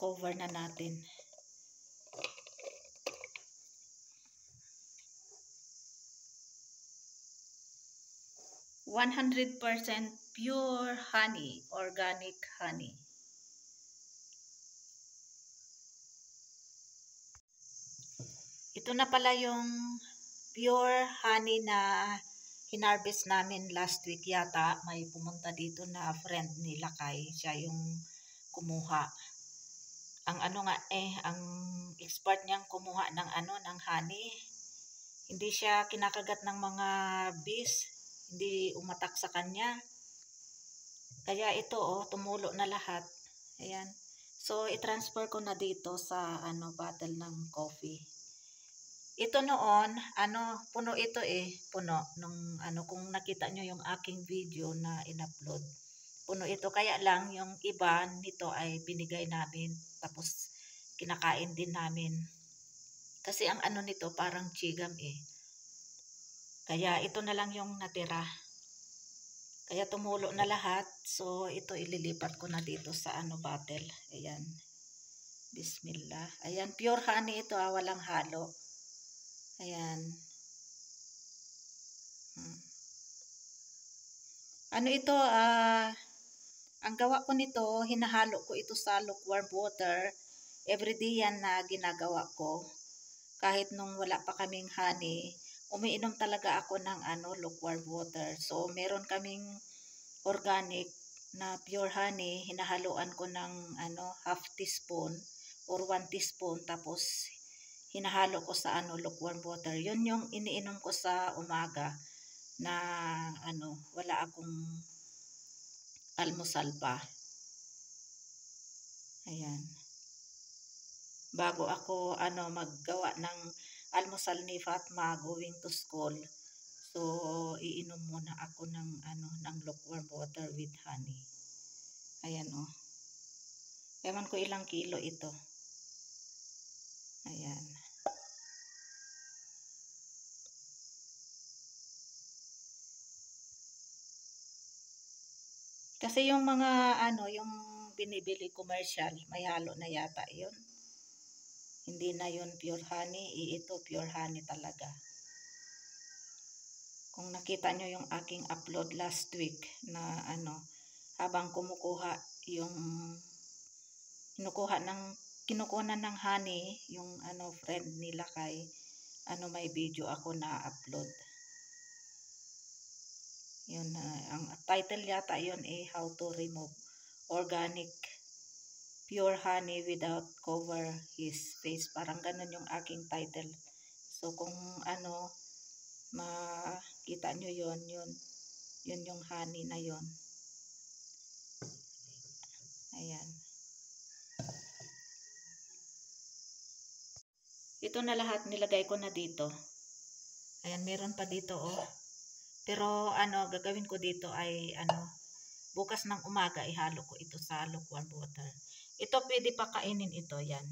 cover na natin. "100% pure honey, organic honey." Ito na pala yung pure honey na hinarvest namin last week yata. May pumunta dito na friend ni Lakay. Siya yung kumuha. Ang ang expert niyang kumuha ng ng honey. Hindi siya kinakagat ng mga bees. Hindi umatak sa kanya. Kaya ito tumulo na lahat. Ayan. So i-transfer ko na dito sa bottle ng coffee. Ito noon, puno ito puno nung kung nakita nyo yung aking video na in-upload. Puno ito, kaya lang yung iba nito ay binigay namin, tapos kinakain din namin. Kasi ang nito parang chigam Kaya ito na lang yung natira. Kaya tumulo na lahat, so ito ililipat ko na dito sa bottle. Ayan. Bismillah. Ayan, pure honey ito walang halo. Ayan. Ito, ang gawa ko nito, hinahalo ko ito sa lukewarm water. Everyday yan na ginagawa ko. Kahit nung wala pa kaming honey, umiinom talaga ako ng lukewarm water. So, meron kaming organic na pure honey, hinahaluan ko ng half teaspoon or 1 teaspoon, tapos hinahalo ko sa lukewarm water. Yun yung iniinom ko sa umaga na wala akong almusal pa. Ayan. Bago ako maggawa ng almusal ni Fatma going to school. So iinom muna ako ng ng lukewarm water with honey. Ayan Ewan ko ilang kilo ito. Ayan. Kasi yung mga yung binibili commercial, may halo na yata 'yon. Hindi na 'yon pure honey, ito pure honey talaga. Kung nakita nyo yung aking upload last week na habang kumukuha yung kinukuha ng honey, yung friend nila kay may video ako na upload. Yun, ang title yata yun how to remove organic pure honey without cover his face. Parang ganun yung aking title. So kung makita nyo yun yung honey na yun. Ayan. Ito na lahat nilagay ko na dito. Ayan, meron pa dito Pero gagawin ko dito ay bukas ng umaga ihalo ko ito sa lukewarm water. Ito pwede pa kainin ito, yan.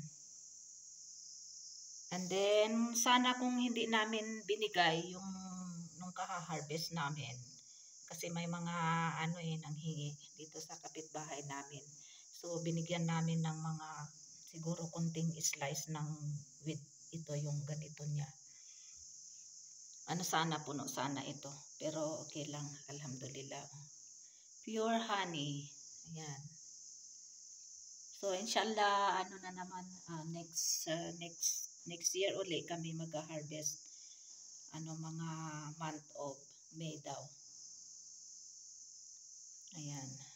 And then sana kung hindi namin binigay yung nung kaha-harvest namin. Kasi may mga nanghingi dito sa kapitbahay namin. So binigyan namin ng mga siguro konting slice ng with ito yung ganito niya. Sana puno sana ito. Pero okay lang. Alhamdulillah. Pure honey. Ayan. So, inshallah, na naman, next year uli kami mag-harvest. Mga month of May daw. Ayan.